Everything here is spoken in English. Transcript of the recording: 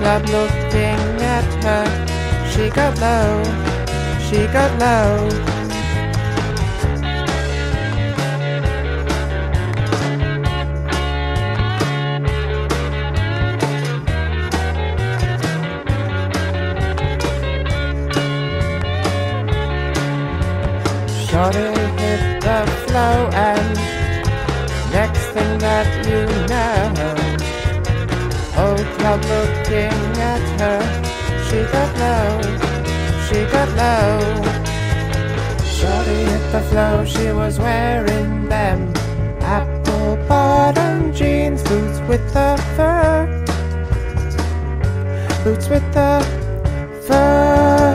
club looking at her. She got low, she got low. Shorty hit the flow, and next thing that you know, whole club looking at her. She got low, she got low. Shorty hit the flow, she was wearing them apple bottom jeans, boots with the fur, boots with the fur.